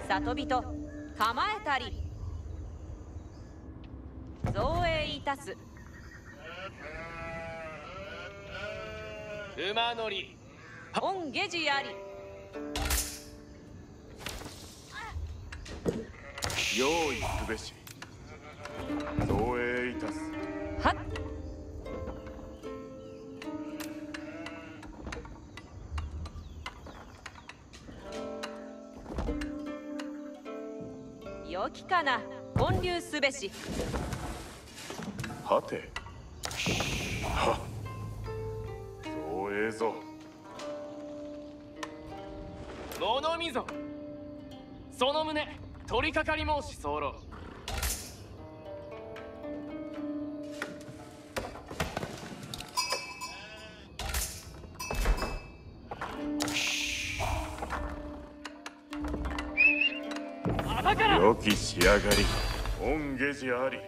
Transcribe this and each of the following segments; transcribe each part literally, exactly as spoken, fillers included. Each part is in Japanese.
里人構えたり造営いたす馬乗り御下事あり用意すべし造営いたす。 はっ良きかな建立すべし。 はては造営ぞ。 物見ぞその旨取り掛かり申し候。 良き仕上がり御下事あり。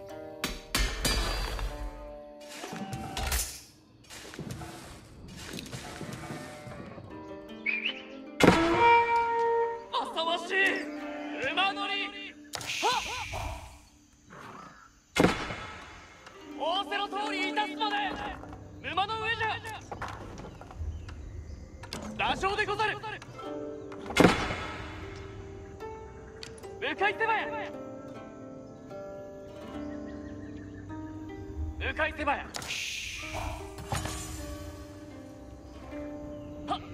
浅ましい馬乗り仰せの通りいたすまで馬の上じゃ。羅生でござる。向かい手早向かい手早はっ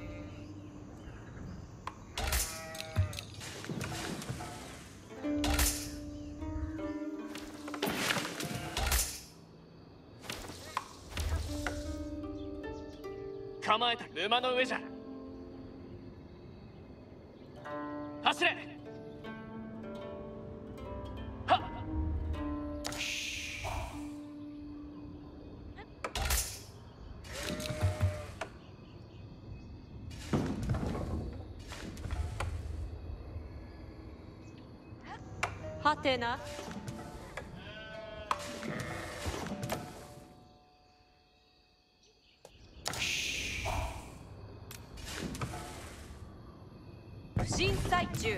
構えた馬の上じゃ。走れはっはてな不審最中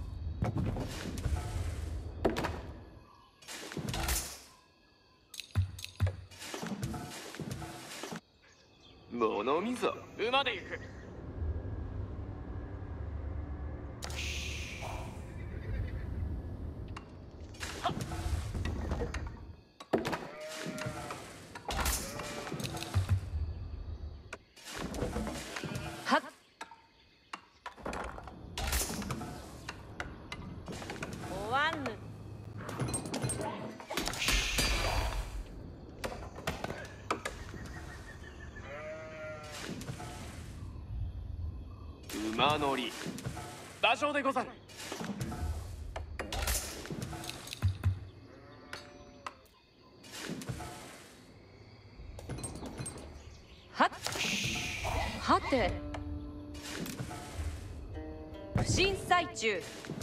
物見ぞ馬で行く。 はっおわんぬ馬乗り馬上でござる。 はっはて不審最中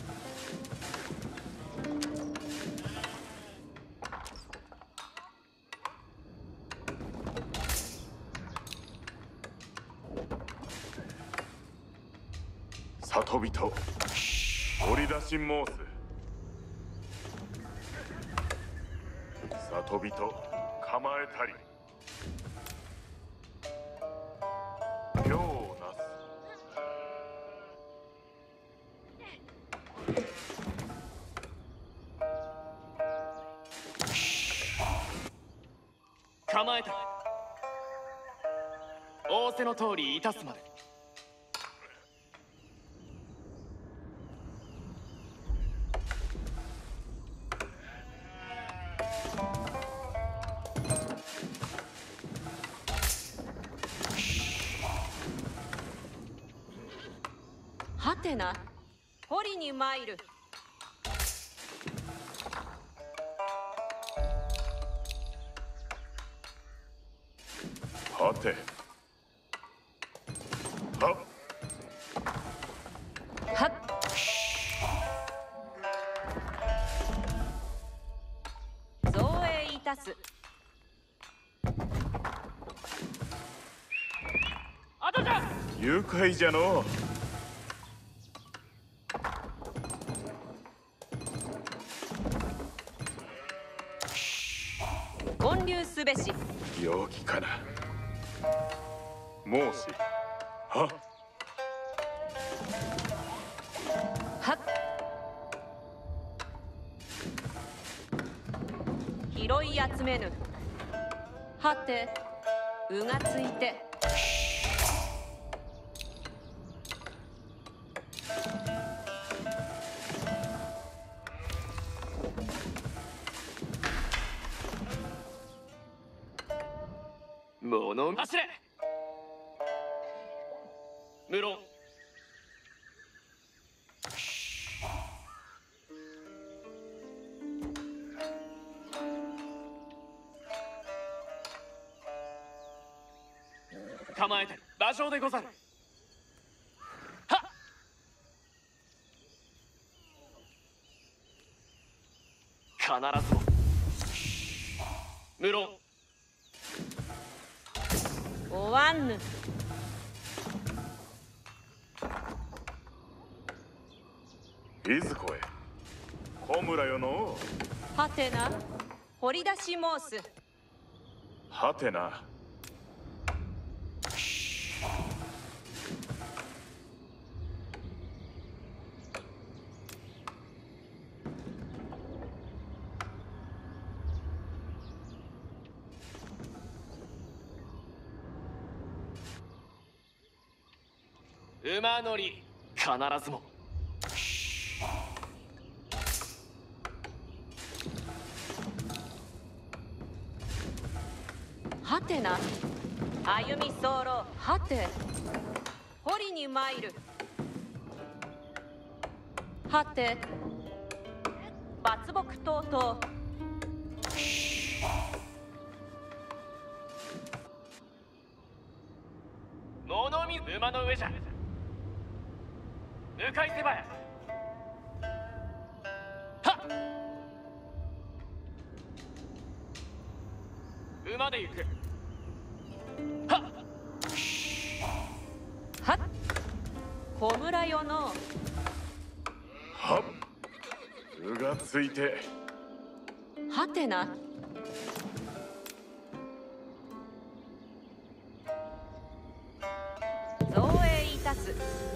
里人掘り出し申す。里人構えたり行をなす。 構えた仰せの通りいたすまで。 はてな掘りに参る。 はてはっはっ造営いたす。 あとじゃ愉快じゃのう。 申しははっ拾い集めぬ。はてうがついて。 もの走れ無論構えて馬上でござる。はっ必ずも無論おわんぬ。 いずこへ小村よのはてな掘り出し申す。 はてな。 馬乗り必ずもはてな歩み候。はて堀に参る。はて抜木等々。 物見馬の上じゃ。向かい手早はっ馬で行く。はっはっ小村よの。 はっうがついて。 はてな造営いたす。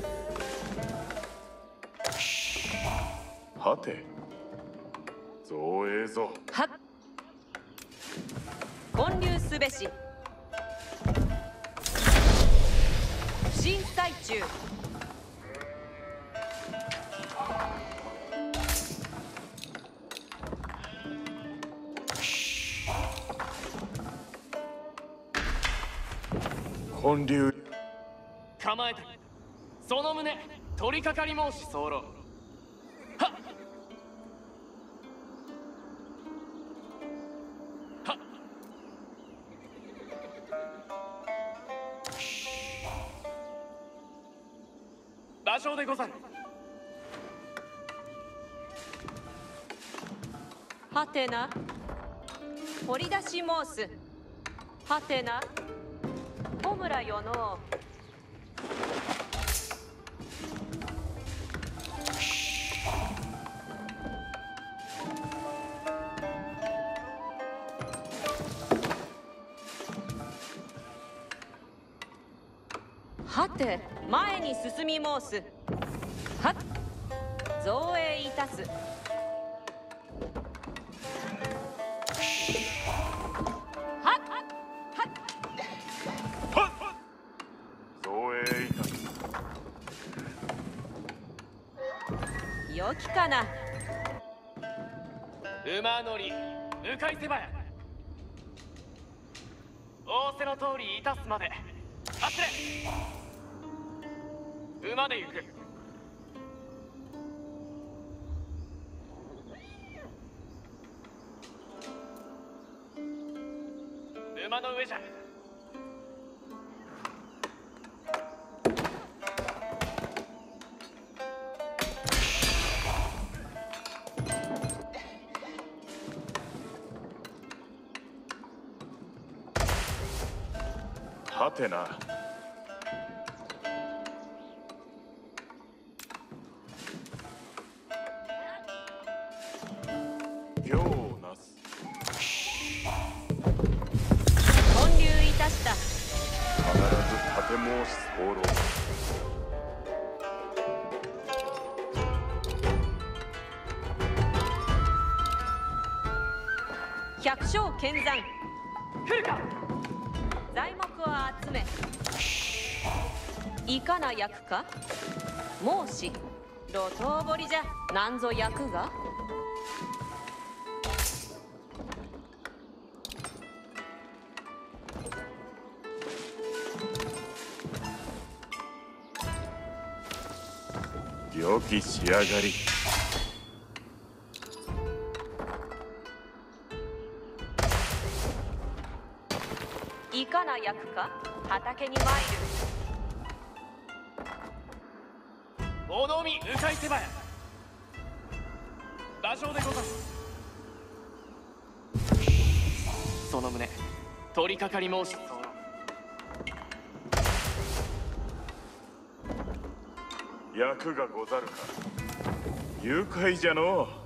はて造営ぞ。 はっ建立すべし。不審最中。 建立構えてその旨取り掛かり申し候。はっはっ馬上でござる。 はてな掘り出し申す。はてな小村よの。はて前に進み申す。はっ造営いたす。はっはっ造営いたす。 よきかな。 馬乗り向かい手早仰せの通りいたすまで走れ馬で行く。馬の上じゃ。 はてな行をなす。 建立いたした。 必ず立て申し候。 百姓剣山来るか。 材木を集めいかな役か申し路頭堀じゃなんぞ役が良き仕上がり。 いかな役か畑に参る。 物見迂回手早。馬上でござる。その旨取り掛かり申し候。 役がござるか。愉快じゃのう。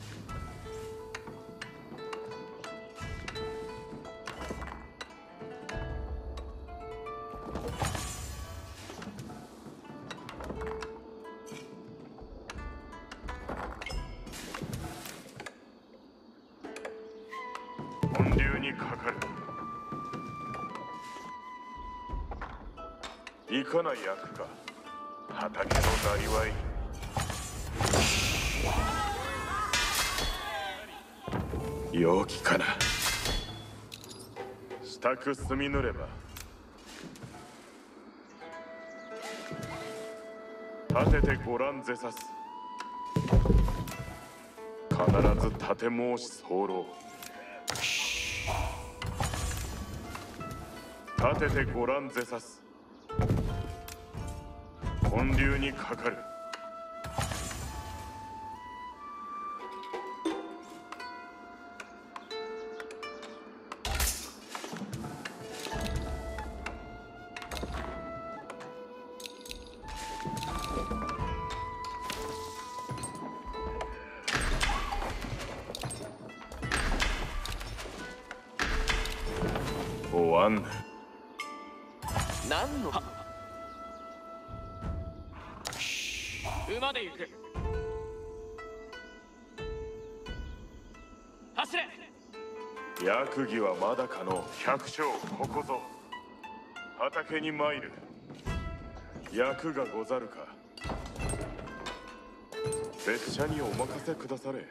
本流にかかる。いかない役か。畑のなりわい。陽気かな。支度済みぬれば。立ててご覧ぜさす。必ず立て申し候。立ててご覧ぜさす。本流にかかる。おわん。 何の馬で行く。走れ。 役儀はまだかの。百姓ここぞ。畑に参る。役がござるか。拙者にお任せくだされ。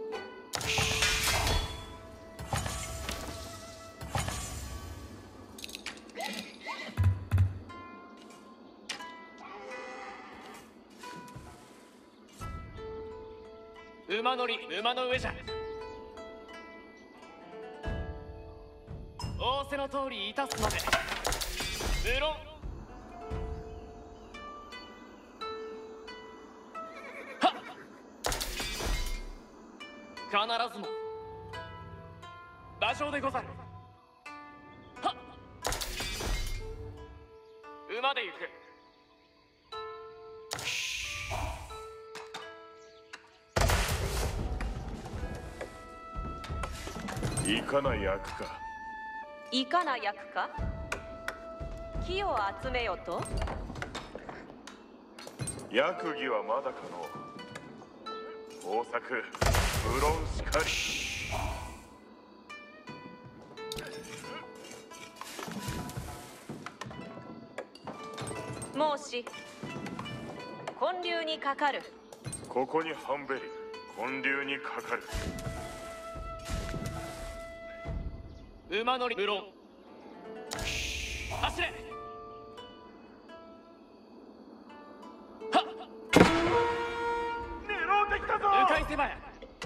馬乗り馬の上じゃ。仰せの通りいたすので無論。はっ必ずも馬上でござる。はっ馬で行く。 いかな役か。 いかな役か木を集めよと。 役儀はまだかの。豊作無論しかり。 申し建立にかかる。 ここにハンベリ。建立にかかる。 馬乗り無論。走れ。はっ狙うてきたぞ。 迂回手早。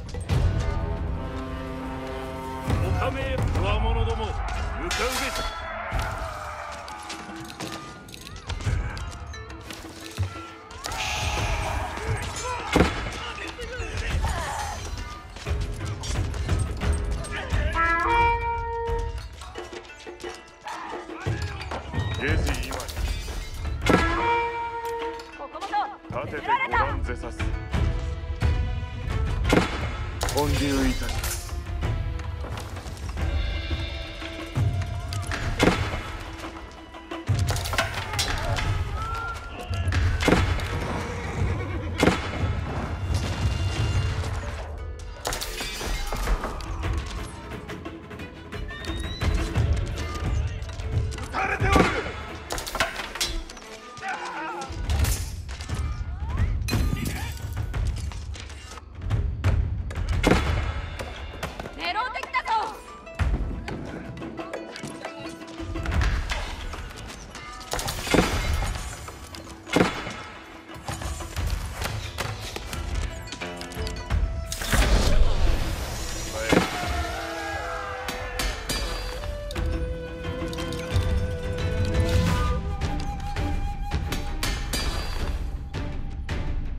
おかめへつわものども向かうべし。ゲージ今に。 ここもと立ててご覧ぜさす。本流いたします。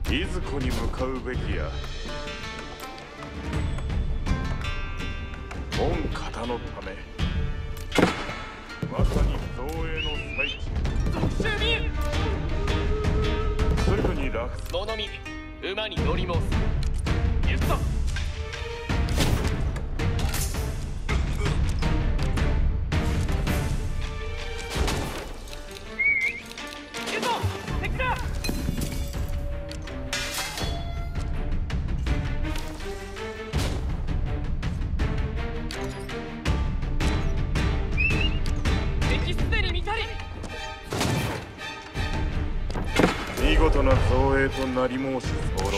いずこに向かうべきや。御方のため、まさに造営の最中。 特殊にすぐに落その身馬に乗り申す。行くぞ。行くぞ敵だ。敵すでに見たり。 見事な造営となり申し候。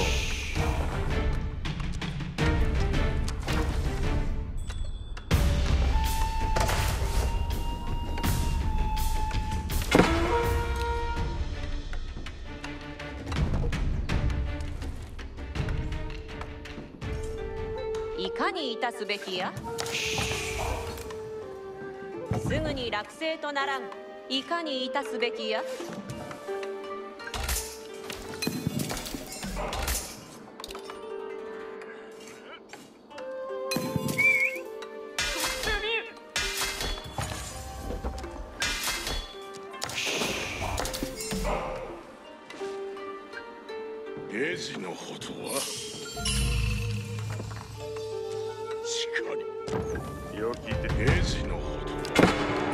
いかにいたすべきや。すぐに落成とならん。いかにいたすべきや。 ゲージのほどはしかりよきでゲージのほどは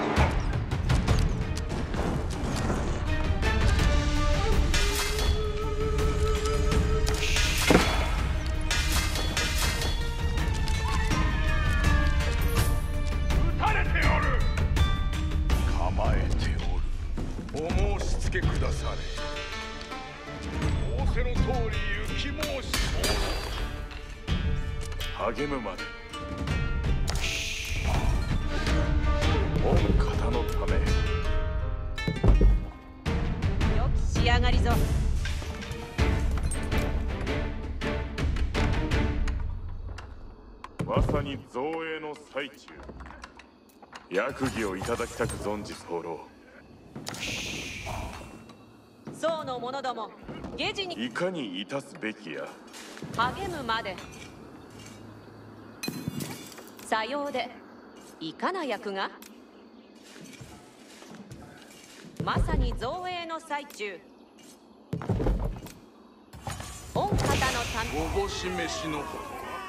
撃たれておる。構えておる。お申し付けくだされ。仰せの通り行き申し候。 励むまで。御方のため。 よき仕上がりぞ。 まさに造営の最中。役儀をいただきたく存じ候。 宋の者ども、下地にいかにいたすべきや。 励むまで。さようで、いかな役が。まさに造営の最中。御方のため。 おぼし飯のほどは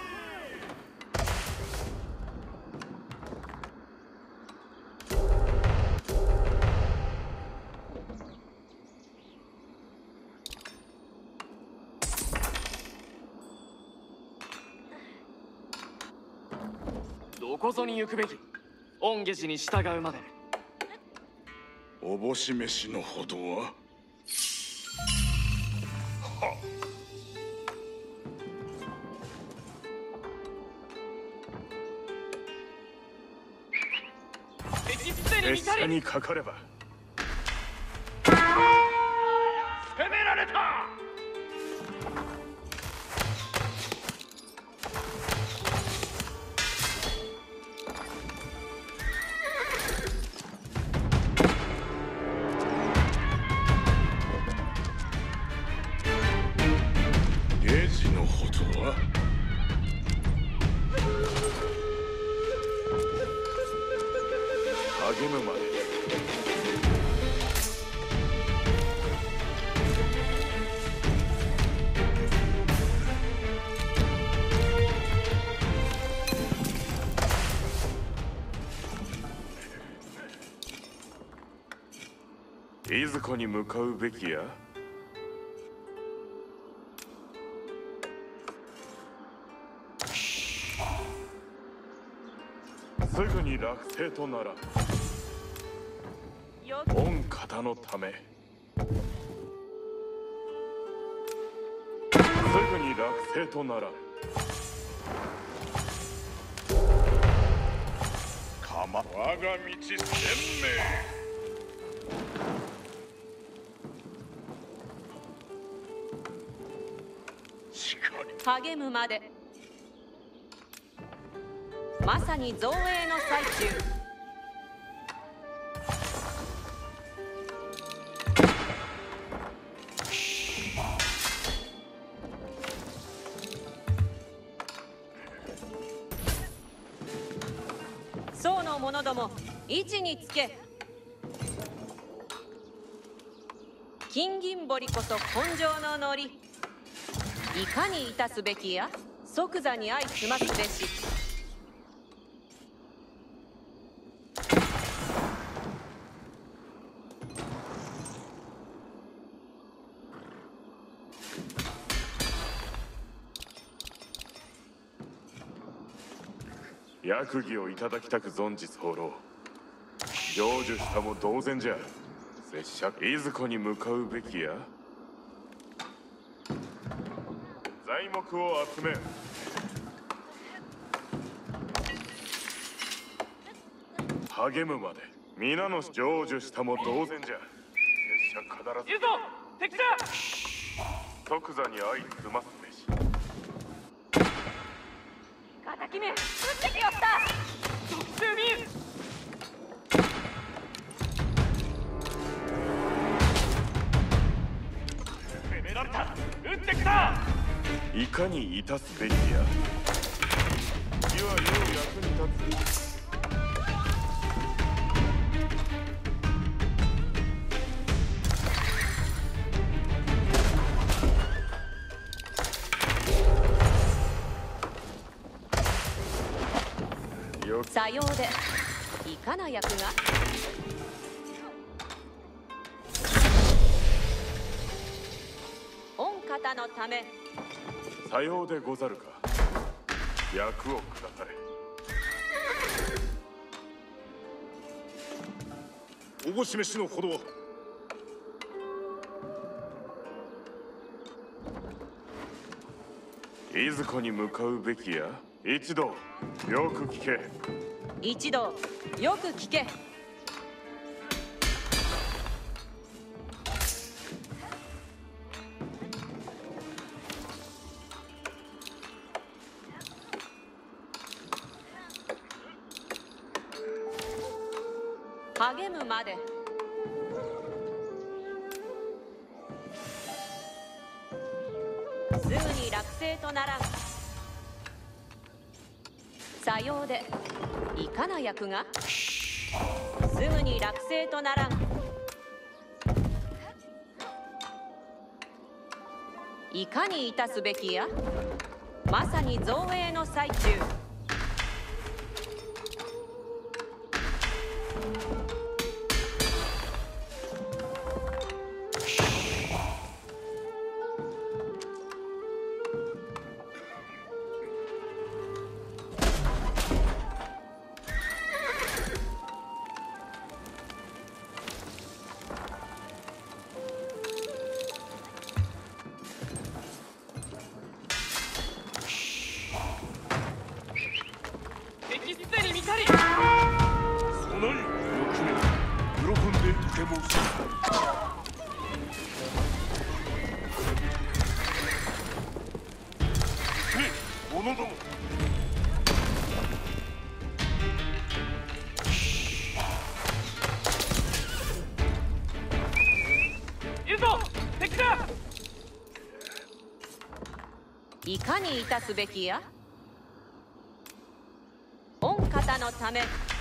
どこぞに行くべき。御下地に従うまで。 おぼし飯のほどはは敵すでに見列車たり。 にかかれば。 攻められた。ゲージのほどは励むまで。いずこに向かうべきや。すぐに落成となら。 よ御方のため。すぐに落成となら。 かま我が道鮮明。しかり励むまで。まさに造営の最中。 ども位置につけ。金銀堀こそ根性のノリ。いかにいたすべきや即座に相済ますべし。 役儀をいただきたく存じ候。成就したも同然じゃ。拙者いずこに向かうべきや。材木を集めん。励むまで皆の成就したも同然じゃ。拙者必ずいるぞ敵だ。 即座に相済ますべし。 敵め撃ってきよった。 特注民攻められた。撃ってきた。 いかにいたすべきや。火はよう役に立つ。 さようでいかな役が。御方のため。 さようでござるか。役をくだされ。おぼし飯のほどは。いずこに向かうべきや。一同よく聞け。 一同よく聞け。励むまで。すぐに落成とならん。さようでいかな役が。すぐに落成とならん。いかにいたすべきや。まさに造営の最中。いかにいたすべきや。御方のため。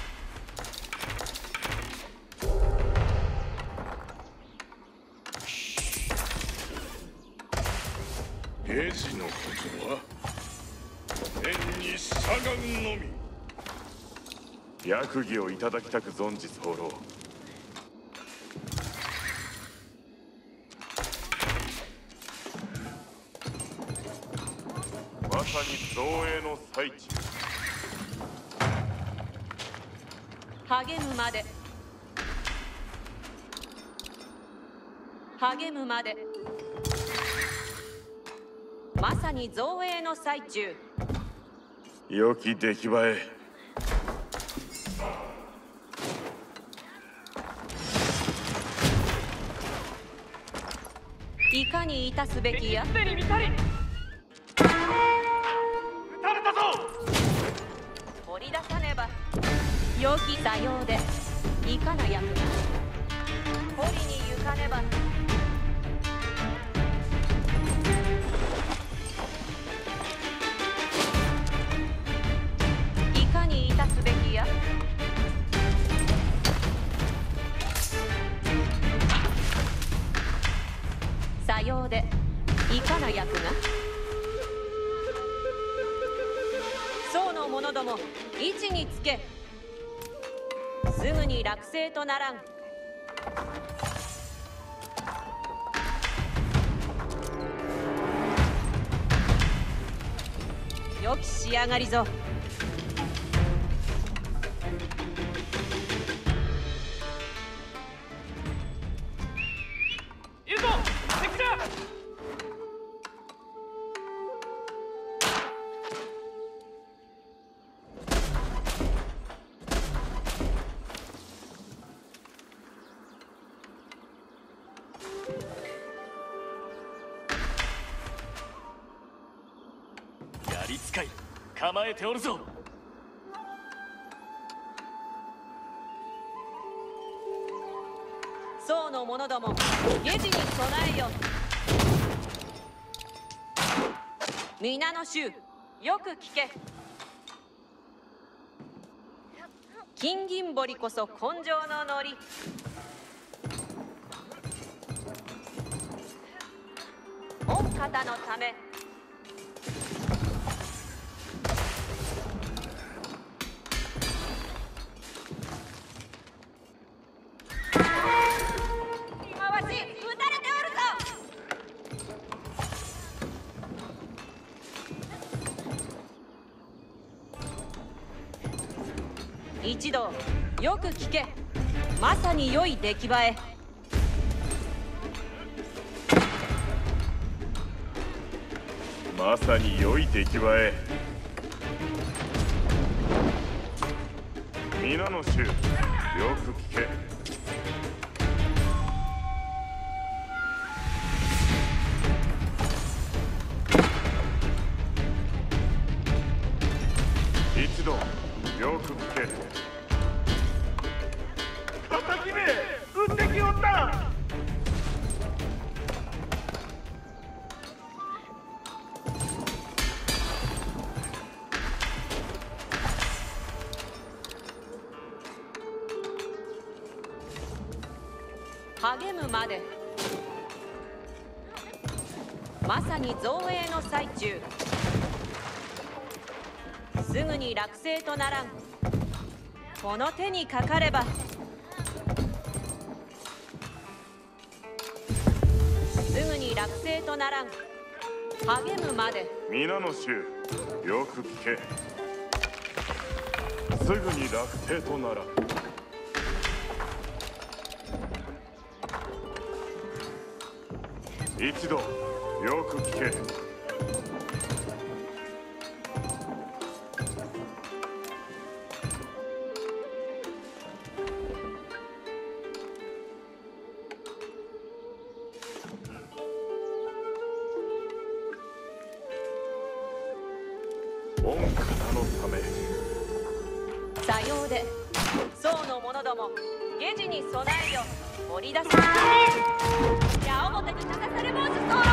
平時のことは天に従うのみ。 役儀をいただきたく存じ候。まさに造営の最中。 励むまで。励むまで。まさに造営の最中。 良き出来栄え。 いかにいたすべきや。 敵すでに見たり。撃たれたぞ。 掘り出さねば。良きさようでいかな役が。掘りに行かねば。いかにいたすべきや。 ようでいかな役が。宋の者ども位置につけ。すぐに落成とならん。良き仕上がりぞ。 いるぞ敵だ。やり使い構えておるぞ。 宋の者ども下地に備えよ。皆の衆よく聞け。金銀堀こそ根性の乗り。御方のため。今わし撃たれておるぞ。一同よく聞け。まさに良い出来栄え。 まさに良い出来栄え。皆の衆よく聞け。一同よく聞け。 叩きめ撃ってきおった。 励むまで。まさに造営の最中。すぐに落成とならん。この手にかかれば。すぐに落成とならん。励むまで。 皆の衆よく聞け。すぐに落成とならん。一度よく聞け。御方のため。 さようで宋の者ども下地に備えよ。掘り出す。矢面に立たされ申す候。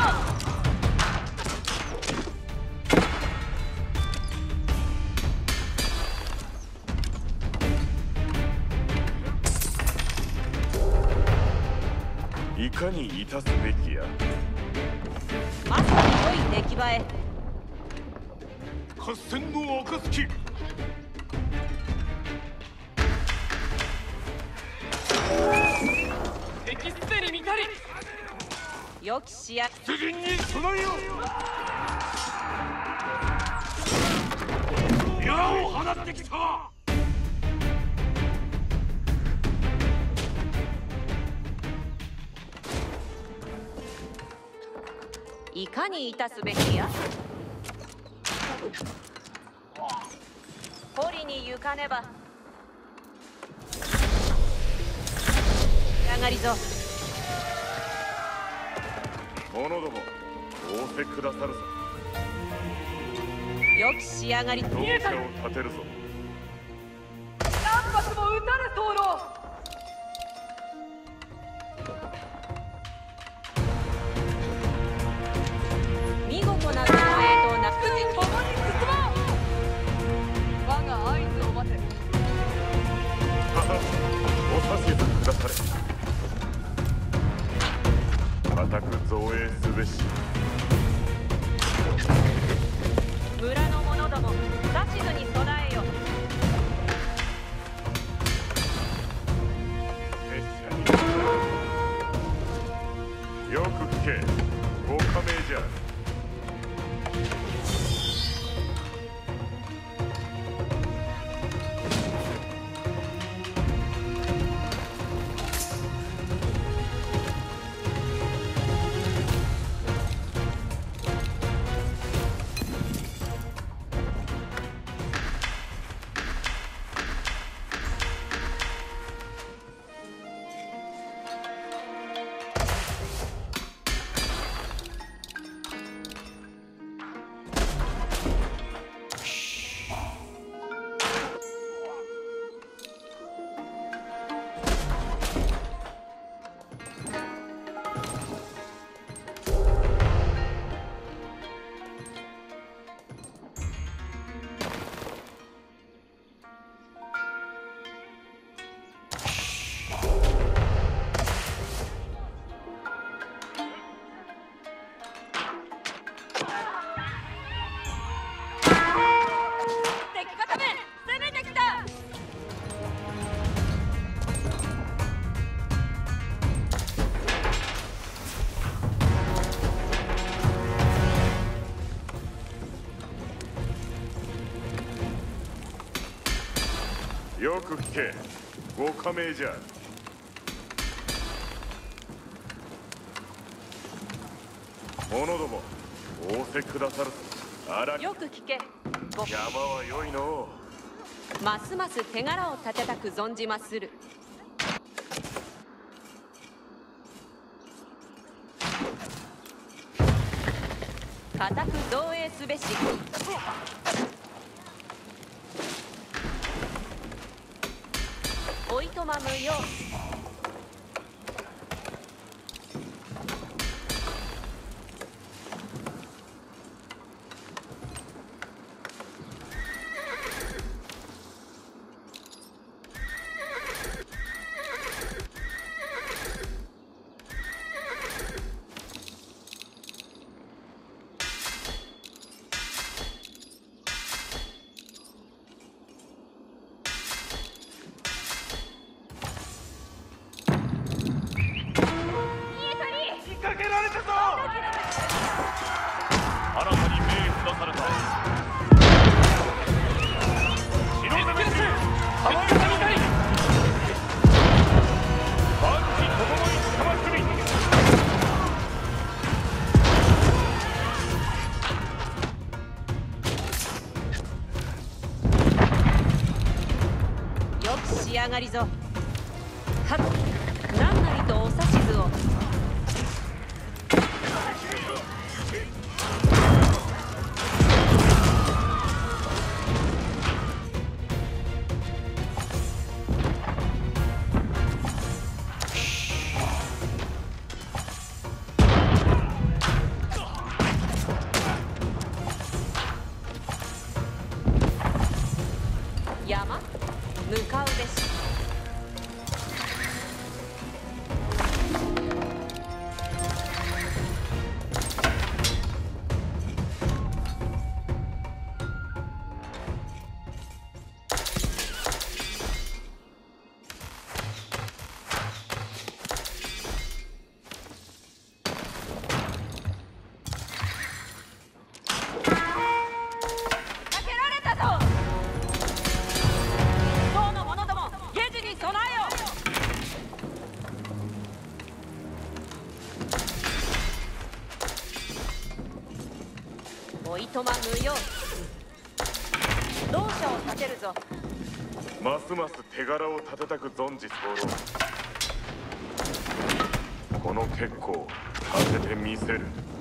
いかに致すべきや。 まさに良い出来栄え。 合戦の暁。 敵すでに見たり。 良き仕上出陣に備えよ。矢を放ってきた。 いかに致すべきや。掘りに行かねば。上がりぞ。 者ども仰せくださるぞ。 良き仕上がり。 同社を立てるぞ。 何発も撃たれ候。見事な造営となくじ共に進もう。我が合図を待て。 お指図くだされ。 固く造営すべし。 村の者ども指図に備えよ。 拙者によく聞け。ご加盟じゃ。よく聞け。ご加盟じゃ。者ども仰せくださると。あらよく聞け。ご山は良いの。 ますます手柄を立てたく存じまする。固く造営すべし。おいとま無用。仕上がりぞ。はっ、何なりとお指図を。山向かうべし。おいとま無用。同社を立てるぞ。 ますます手柄を立てたく存じ候。この結構立ててみせる。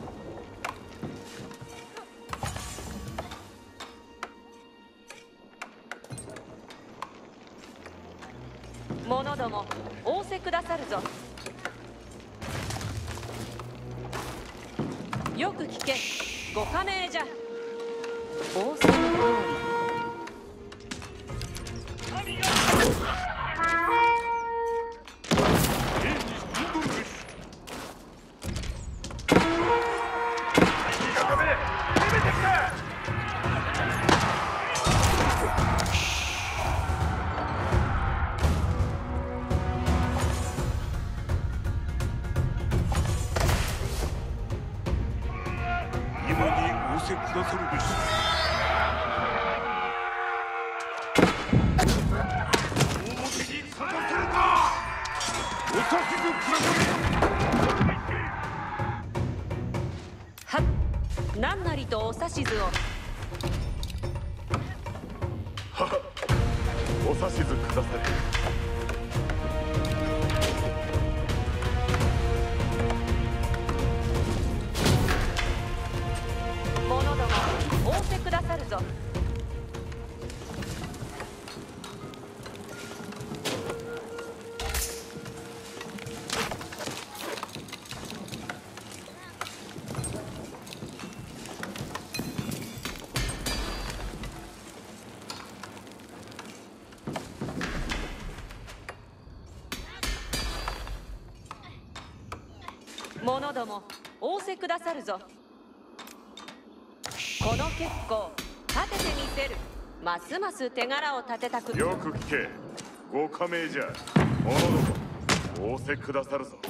者ども仰せくださるぞ。よく聞け。ご加盟じゃ。仰せの通り。 てくださるべし。表にさらせるか。お指図くだされ。 はっ、何なりとお指図を。 はは、お指図くだされ。 者ども仰せくださるぞ。者ども仰せくださるぞ。この結構立ててみせる。ますます手柄を立てたく。 よく聞け。ご加盟じゃ。者ども仰せくださるぞ。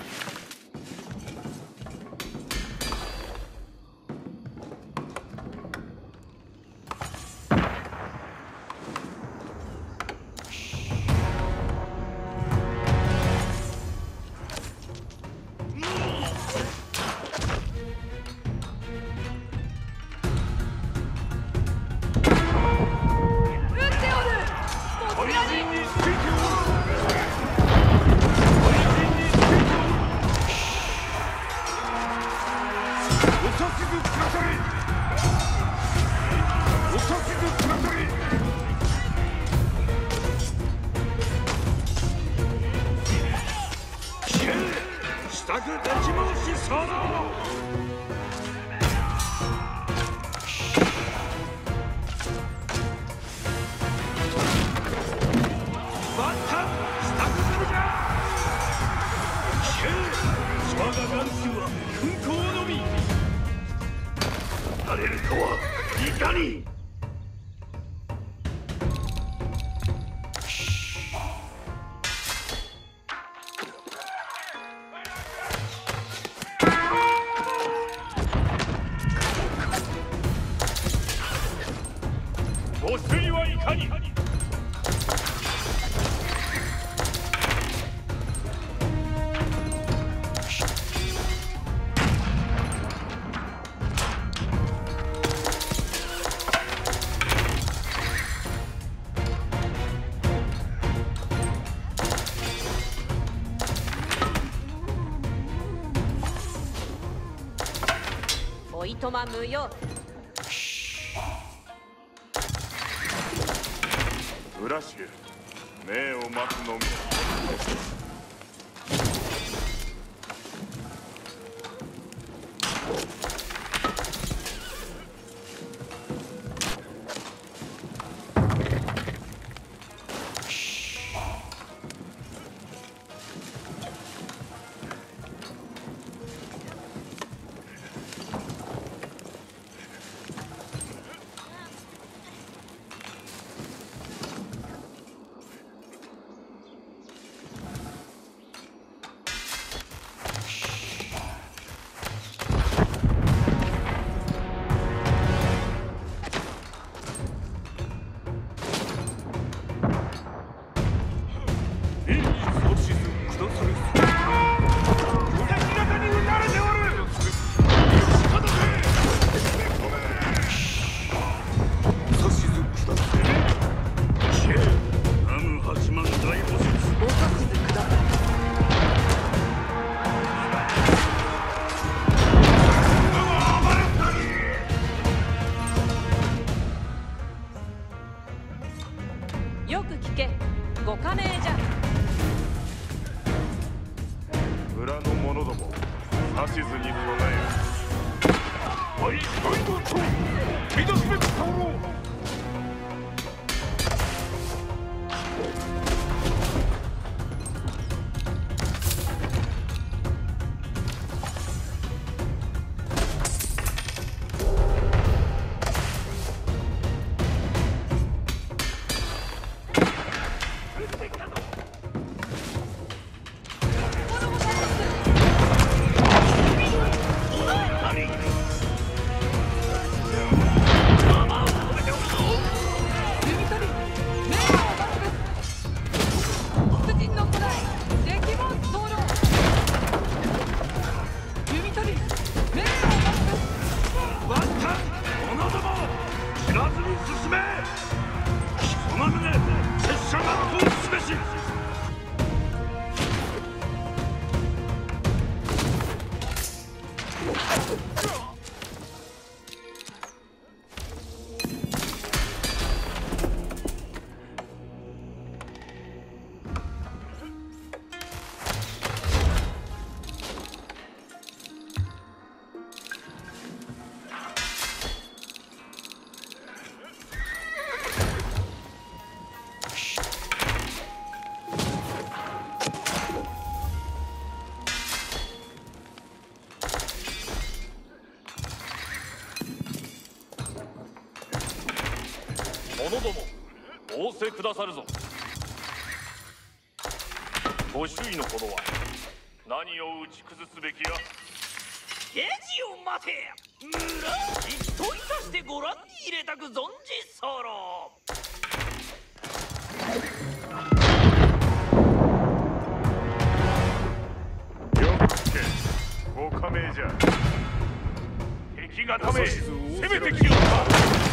ご推理はいかに。 おいとま無用。 フラッシュ、命を待つのみ。 よく聞け。ご加盟じゃ。 村の者ども、指図に備えよ。 はい、はいどうぞ。乱すべく通ろう。 よ者ども仰せくださるぞ。ご周囲の者は何を打ち崩すべきや。 ゲジを待て。村一問いたしてご覧に入れたく存じ候。 よく聞け。ご加盟じゃ。 敵がため攻めてきよった。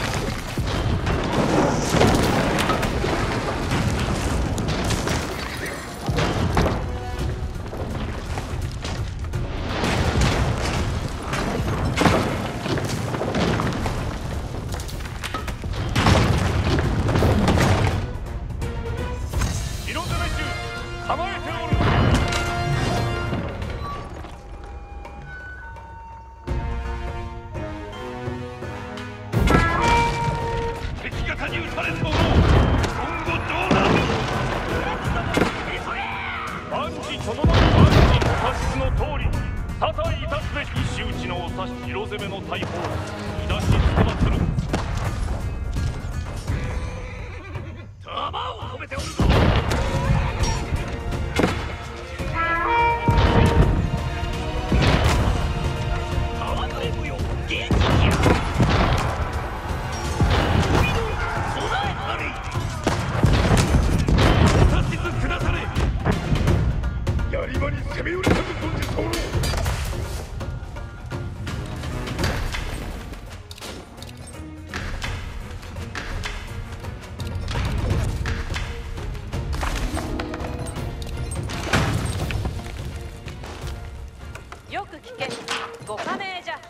よく聞け。ご加盟じゃ。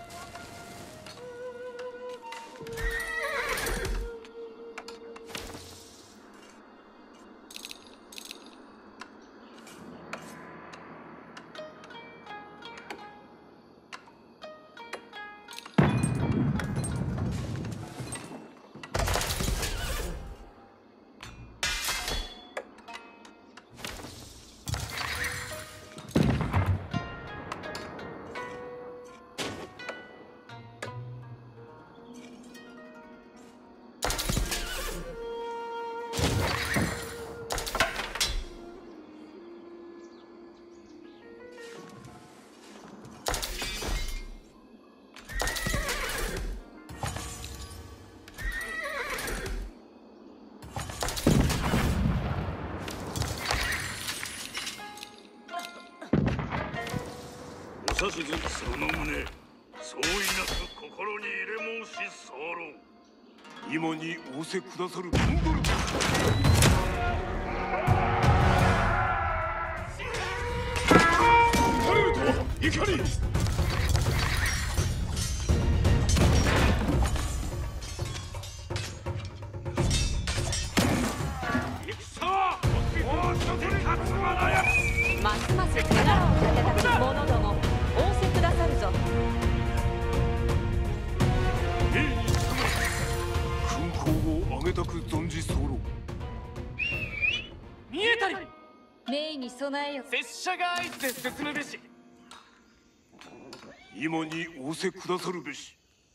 指図その旨、相違なく心に入れ申し候。今に仰せくださるモンゴル。撃たれるとはいかに。 ますます力をかけたく者ども仰せくださるぞ。 兵に従い勲功をあげたく存じ候。 見えたり。 命に備えよ。 拙者が合図で進むべし。 今に仰せくださるべし。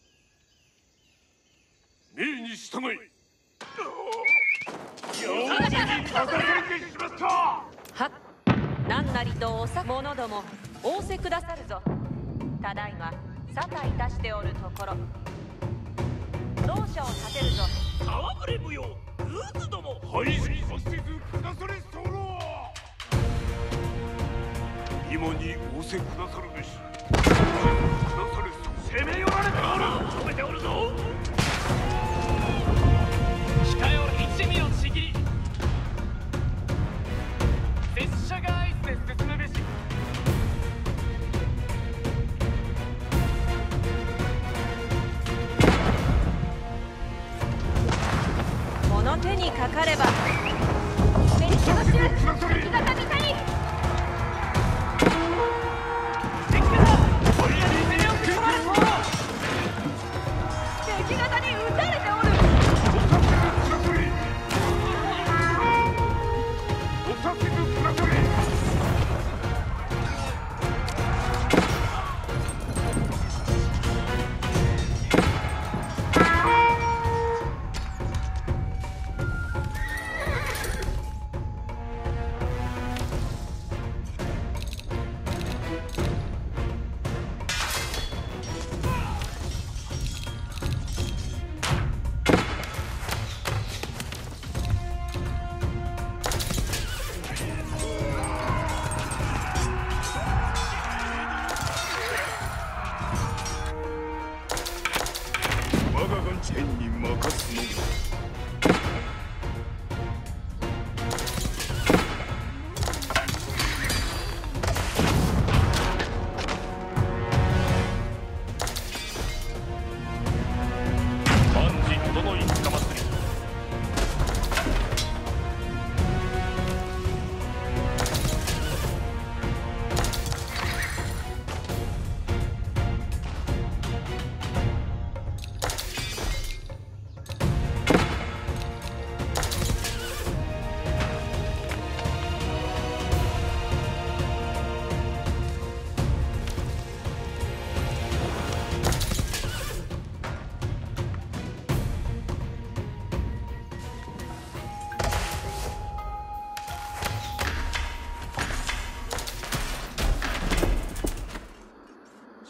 命に従い。 はっ、何なりとおさ者ども仰せくださるぞ。ただいま沙汰いたしておるところ。同社を立てるぞ。 戯れ無用グーズども。 はいさせずくだされ候。今に仰せくださるべし。くだされ候。 攻め寄られておる。止めておるぞ。 近寄る一味をちぎり。拙者が合図で進むべし。 この手にかかれば。目にしましゅう。敵方に狩り。敵方。これに攻めを組まれそう。敵方に撃たれておる。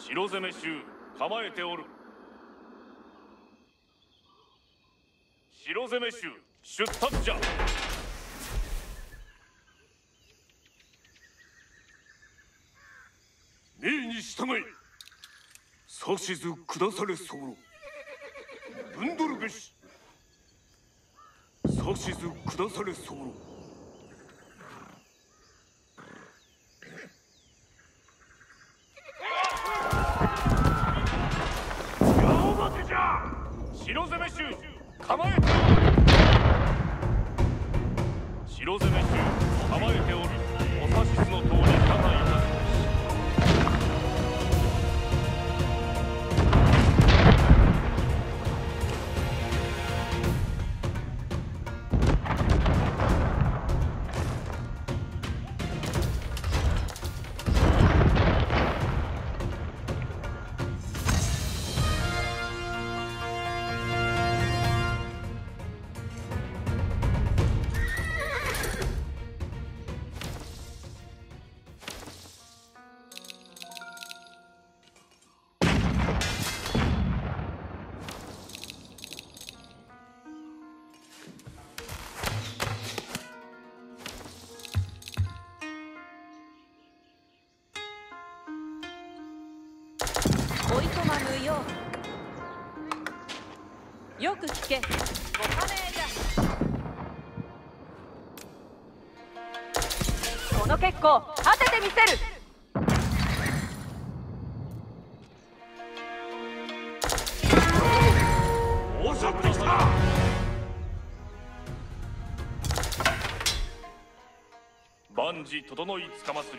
城攻め衆構えておる。城攻め衆出立じゃ。 命に従い指図下され候。分取るべし。指図下され候。 城攻め衆構えておる。城攻め衆構えておる。お指図の通り従いいたします。 おいとまぬよう。よく聞け。ご加盟じゃ。この結構当ててみせる。 遅くに来た。 万事整いつかまつり。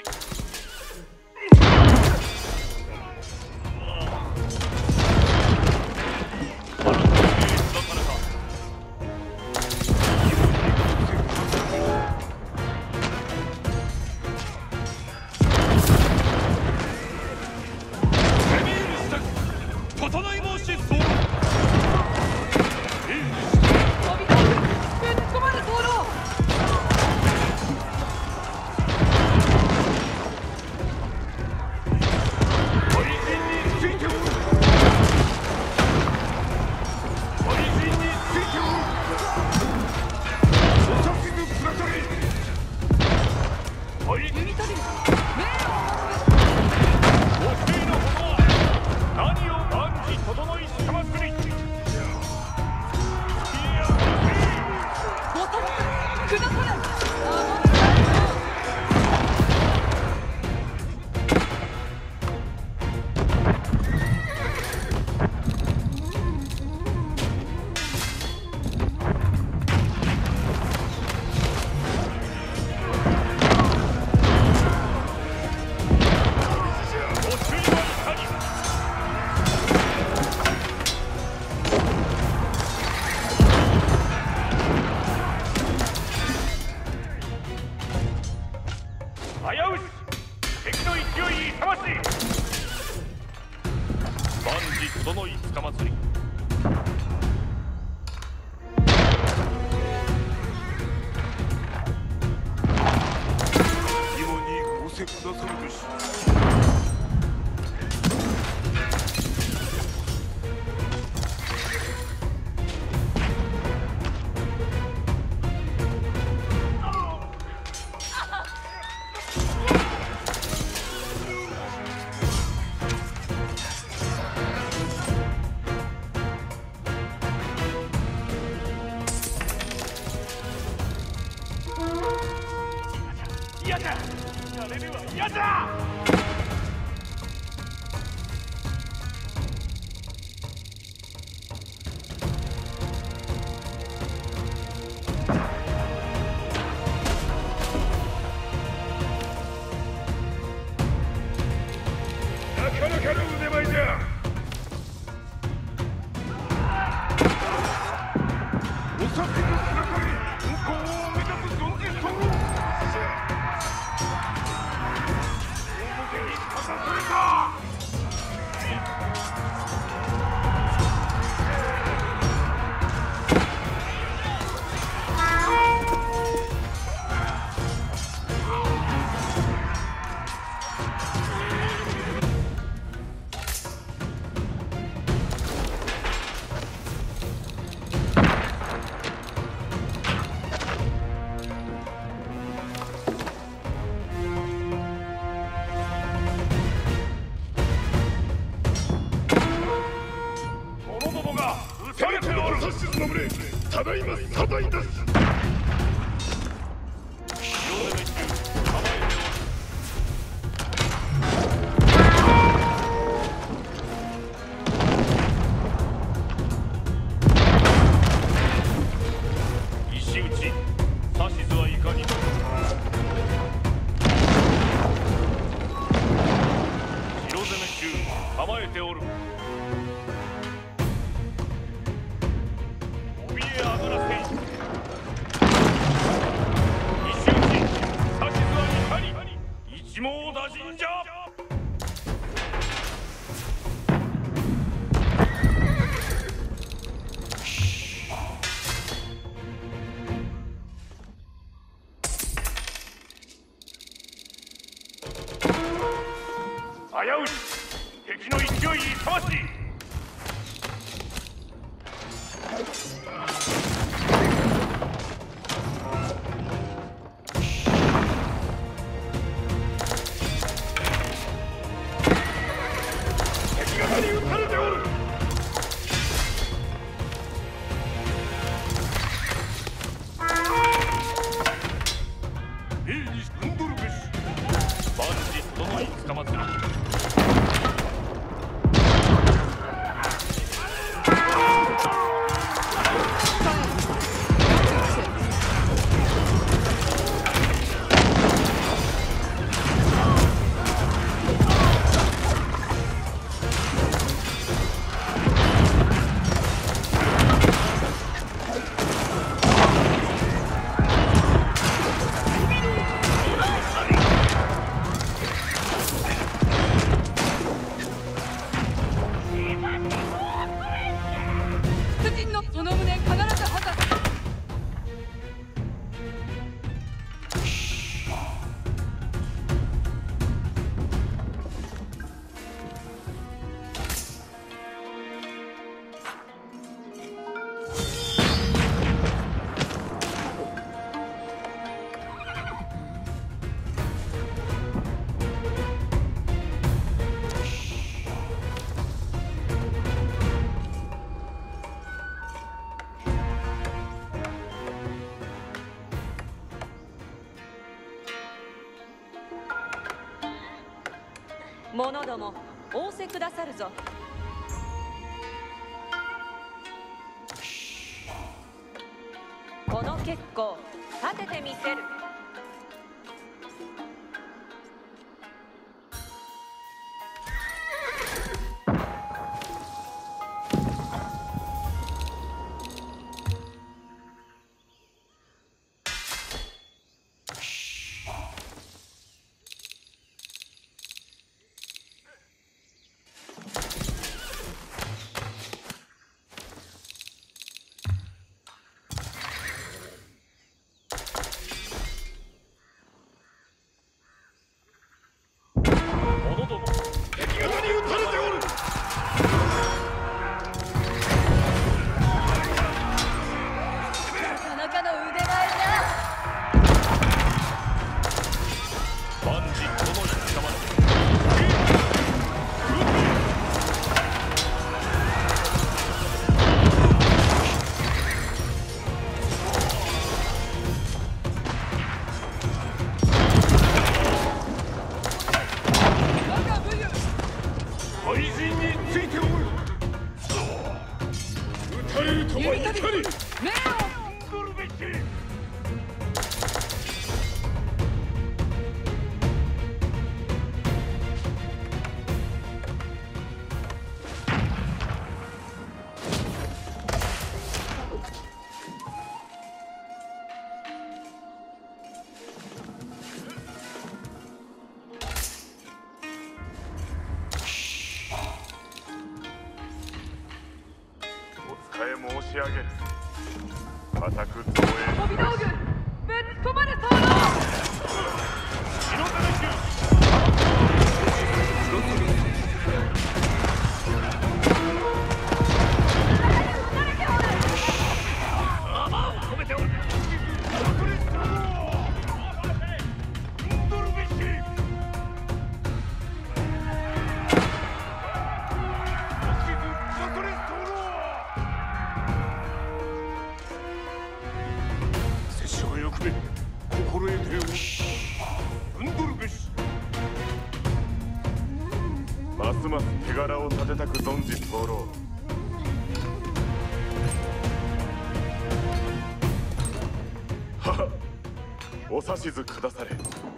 整いつかまつり。 今に仰せくださるべし。 嫌だ。やれるは嫌だ。 なかなかの腕前じゃ。お先の姿に向こうを目指す存じ候。 の群れただいまサバイだす。 白攻め中構えておる。石打ち指図はいかにも。白攻め中構えておる。怯えあぐらせい。石打ち指図はいかに。一網打尽じゃ。危うい敵の勢い勇ましい。 敵方に撃たれておる。 兵に踏んどるべし。万事整いつかまつる。 夫人のその旨必ず果たす。 者ども仰せくださるぞ。この結構立ててみせる。 者ども敵方に撃たれておる。 なかなかの腕前じゃ。 万事整いつかまつる。 我が武勇。 愛人についておる。撃たれるとはいかに。 命を。 取るべし。お使い申し上げる。固く造営。 飛び道具ぶっ込まれそうだ。 白攻め中。 弾を込めておる。 取るべし。 ますます手柄を立てたく存じ候。はは、お指図くだされ。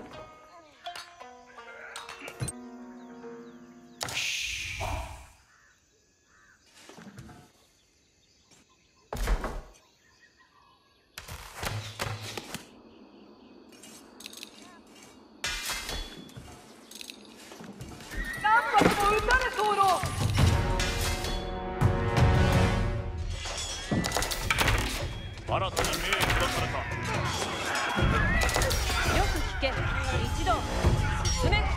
新たに命令下された。 よく聞け。一度進め。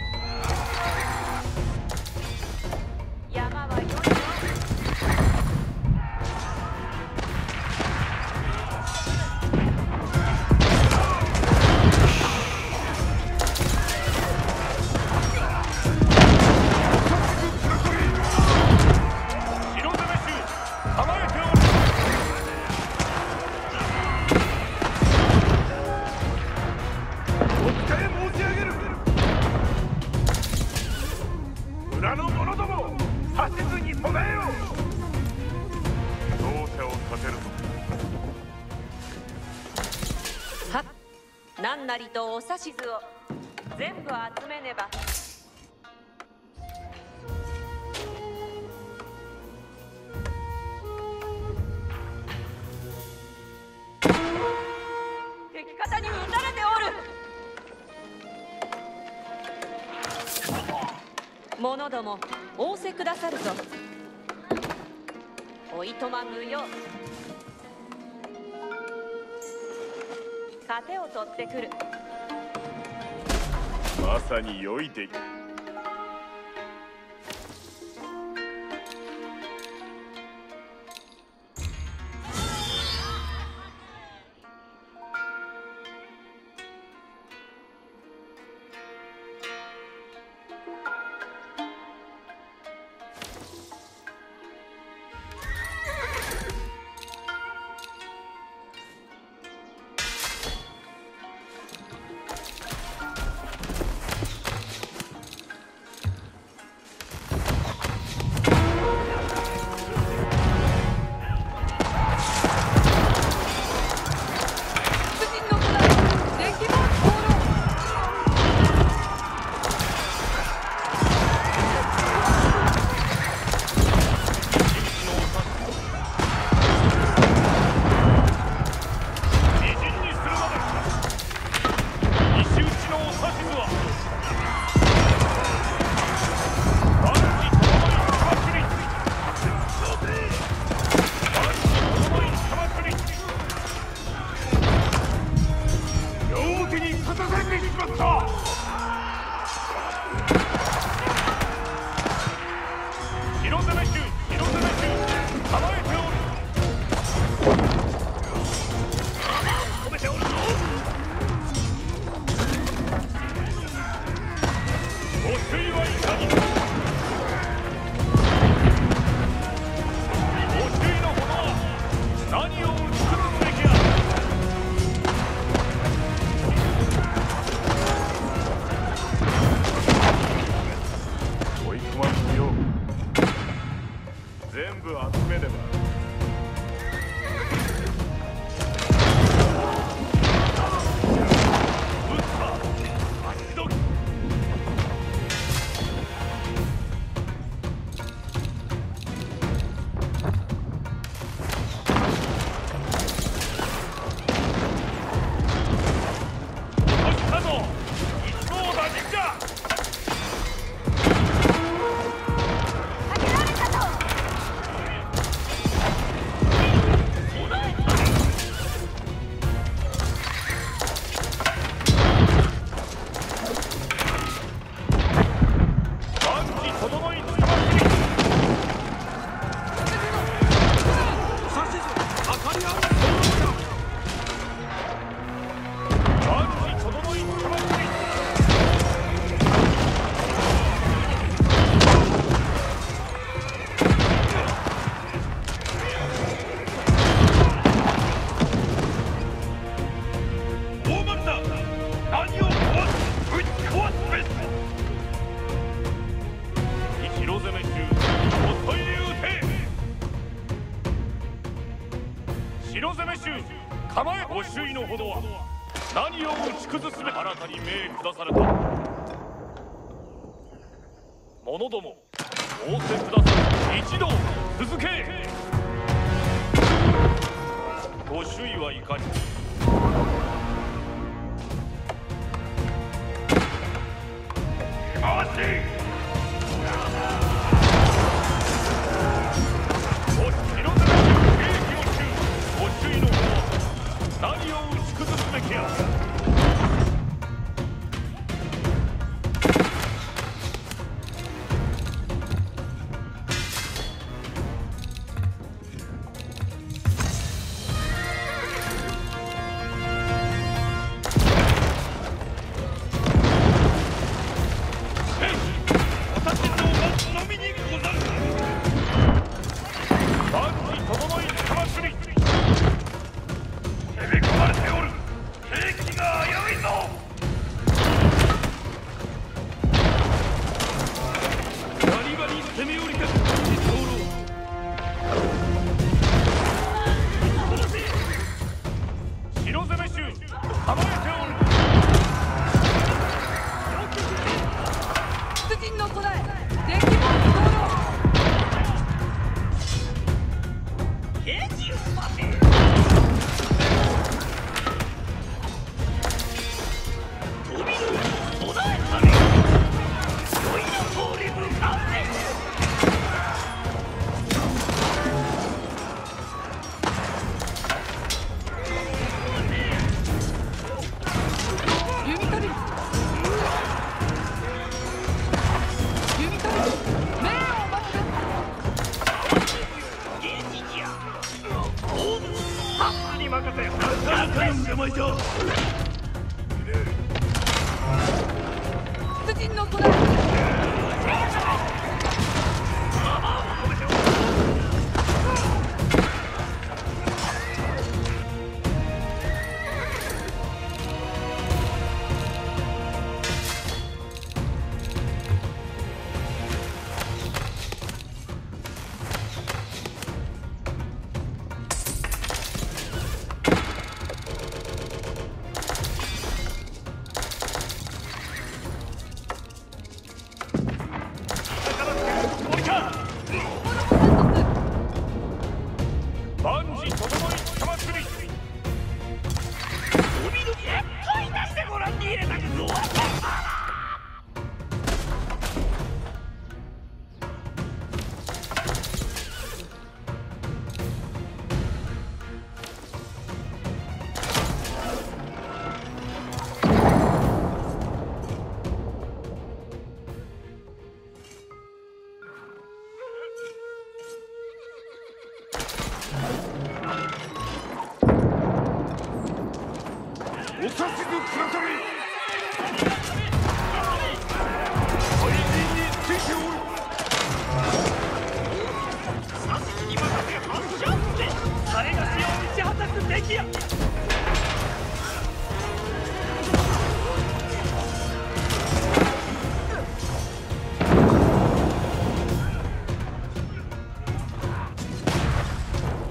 山は良いよ。 白攻め衆構えておる。 裏の者ども、指図に備えよ。 同手を立てるぞ。 はっ、何なりとお指図を全部集めねば。敵方に撃たれておる。者ども仰せくださるぞ。おいとま無用。糧を取ってくる。 まさに良い出来。 白攻め中遅いに撃て。白攻め中構え。ご周囲のほどは何を打ち崩すべ。新たに命下された。者ども仰せください。一同続け。ご周囲はいかに。 回しお白攻め中兵器を中。ご周囲のほどは何を打ち崩すべきや。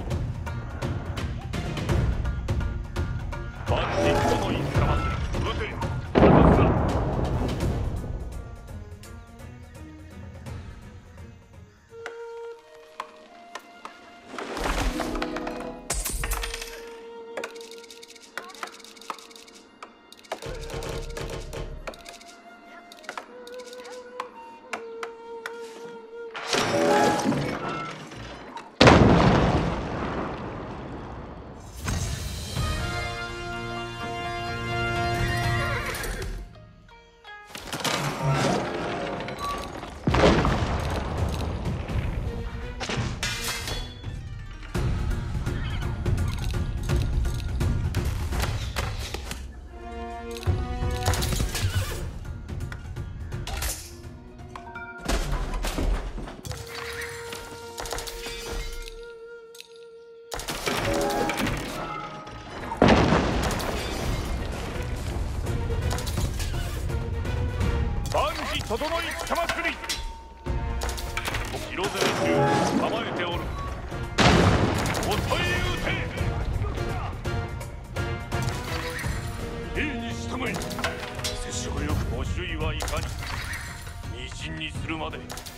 万人とのいつかませ撃て。 城攻め中構えておる。遅い撃て。兵に従い。拙者がよくご周囲はいかに。微塵にするまで